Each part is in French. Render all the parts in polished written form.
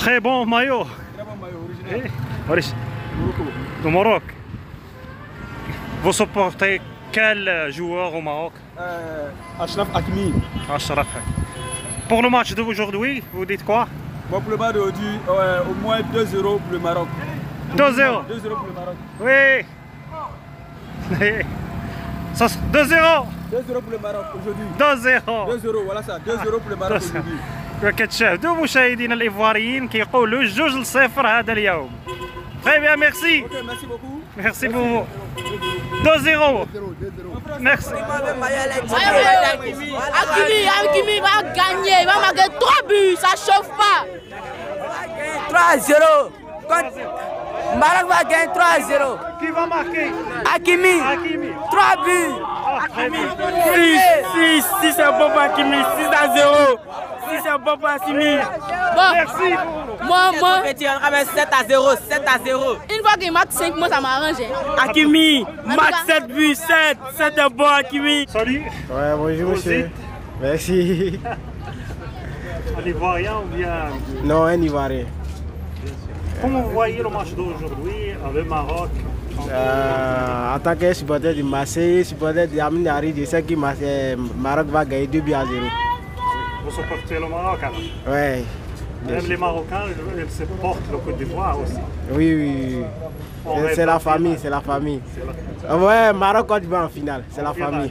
Très bon maillot. Très bon maillot original. Du Maroc. Vous supportez quel joueur au Maroc? Achraf Hakimi. Achraf Hakimi. Pour le match d'aujourd'hui, vous dites quoi? Bon, pour le match d'aujourd'hui, au moins 2-0 pour le Maroc. 2-0. 2-0 pour le Maroc. Oui. 2-0. 2-0 pour le Maroc aujourd'hui. 2-0. 2-0 voilà ça. 2-0 pour le Maroc aujourd'hui. كتشاهدوا مشاهدينا الايفواريين كيقولوا 2-0 هذا اليوم. Très bien, merci. Ok, merci beaucoup. Merci pour vous. 2-0. Merci. Hakimi va gagner, il va marquer 3 buts, ça chauffe pas. 3-0. Maroc va gagner 3-0. Qui va marquer? Hakimi. 3 buts. Hakimi. 6 c'est bon pour Hakimi. 6-0. 6 c'est bon pour Hakimi. Bon, Merci. moi, On va 7-0. 7-0. une fois qu'il marque 5, moi ça m'arrange. Hakimi. Marque 7 buts. 7 est bon Hakimi. Salut. Ouais, bonjour monsieur. Merci. Un Ivoirien ou bien? Non, un Ivoirien. Comment vous voyez le match d'aujourd'hui avec Maroc? En tant que supporter du Marseille, supporter de Amin Harid, je sais que Maroc va gagner 2 buts à 0. Vous supportez le Maroc alors? Ouais. Même les Marocains, ils supportent le Côte d'Ivoire aussi. Oui. C'est la famille, c'est la famille. Ouais, Maroc Côte d'Ivoire en finale, c'est la famille.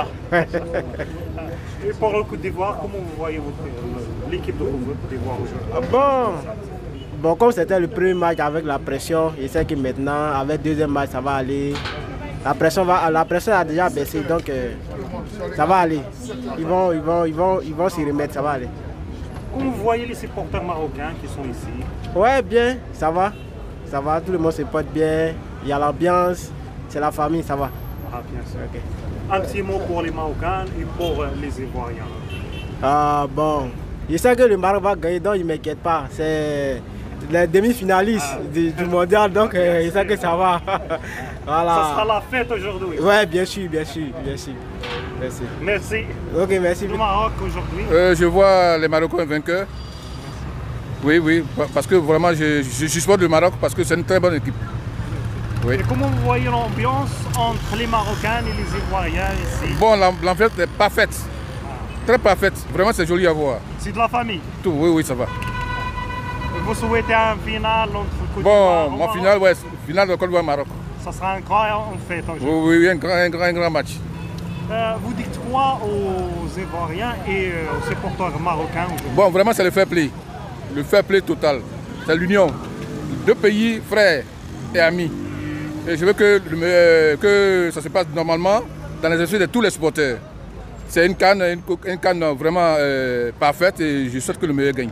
Et pour le Côte d'Ivoire, comment vous voyez l'équipe de Côte d'Ivoire aujourd'hui? Bon, comme c'était le premier match avec la pression, je sais que maintenant, avec le deuxième match, ça va aller. La pression a déjà baissé, donc ça va aller. Ils vont s'y remettre, ça va aller. Comment vous voyez les supporters marocains qui sont ici? Ouais, bien, ça va. Ça va, tout le monde se porte bien. Il y a l'ambiance, c'est la famille, ça va. Ah, bien sûr. Okay. Un petit mot pour les Marocains et pour les Ivoiriens. Bon, je sais que le Maroc va gagner, donc je ne m'inquiète pas. C'est les demi-finalistes du mondial, donc je sais que ça va. Voilà. Ça sera la fête aujourd'hui. Ouais, bien sûr. Merci. Merci. Ok, merci. Le Maroc aujourd'hui. Je vois les Marocains vainqueurs. Oui, parce que vraiment je supporte le Maroc parce que c'est une très bonne équipe. Oui. Et comment vous voyez l'ambiance entre les Marocains et les Ivoiriens ici? Bon, l'ambiance est parfaite. Très parfaite. Vraiment, c'est joli à voir. C'est de la famille? Tout, oui, ça va. Vous souhaitez un final entre Côte d'Ivoire? Bon, mon final, ouais, final de Côte d'Ivoire-Maroc. Ça sera un grand fait aujourd'hui. Oui, un grand match. Vous dites quoi aux Ivoiriens et aux supporters marocains aujourd'hui? Bon, vraiment, c'est le fair play. Le fair play total. C'est l'union. Deux pays frères et amis. Et je veux que ça se passe normalement dans les esprits de tous les supporters. C'est une canne vraiment parfaite et je souhaite que le meilleur gagne.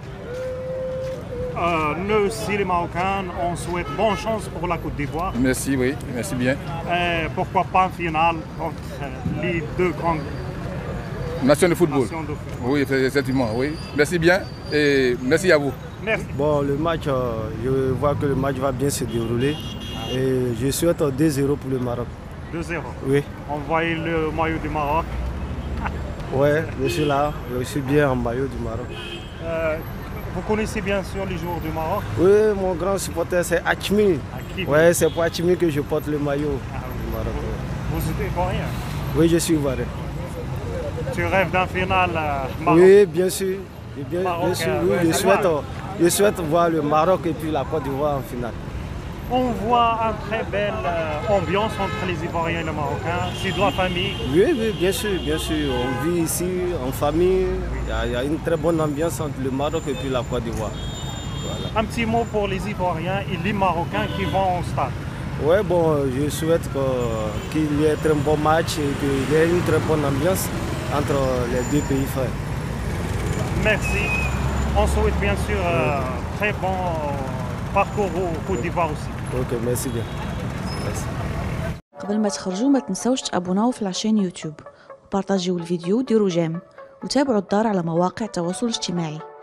Nous aussi, les Marocains, on souhaite bonne chance pour la Côte d'Ivoire. Merci, oui, merci bien. Pourquoi pas en finale contre les deux grandes nations de football. Oui, effectivement, oui. Merci bien et merci à vous. Merci. Bon, le match, je vois que le match va bien se dérouler et je souhaite 2-0 pour le Maroc. 2-0? Oui. On voit le maillot du Maroc. Ouais, je suis là, je suis bien en maillot du Maroc. Vous connaissez bien sûr les joueurs du Maroc? Oui, mon grand supporter c'est Hakimi. Ouais, c'est pour Hakimi que je porte le maillot du Maroc. Vous êtes ivoirien? Oui, je suis ivoirien. Tu rêves d'un final Maroc? Oui, bien sûr. Bien sûr, oui, je souhaite voir le Maroc et puis la Côte d'Ivoire en finale. On voit une très belle ambiance entre les Ivoiriens et les Marocains. C'est de la famille. Oui, bien sûr. On vit ici en famille. Il y a une très bonne ambiance entre le Maroc et puis la Côte d'Ivoire. Voilà. Un petit mot pour les Ivoiriens et les Marocains qui vont au stade. Oui, bon, je souhaite qu'il y ait un très bon match et qu'il y ait une très bonne ambiance entre les deux pays frères. Merci. On souhaite bien sûr très bon parcours au Côte d'Ivoire aussi. Ok, merci bien. Merci. قبل ما تخرجوا ما تنسوش تابوناو في العشان يوتيوب وبارطاجيو الفيديو وديروا جيم وتابعوا الدار على مواقع التواصل الاجتماعي.